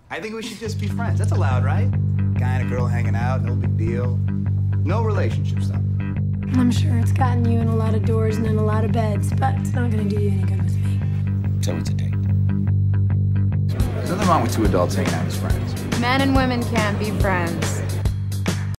I think we should just be friends. That's allowed, right? Guy and a girl hanging out, no big deal. No relationship stuff. I'm sure it's gotten you in a lot of doors and in a lot of beds, but it's not gonna do you any good with me. So it's a date. There's nothing wrong with two adults hanging out as friends. Men and women can't be friends.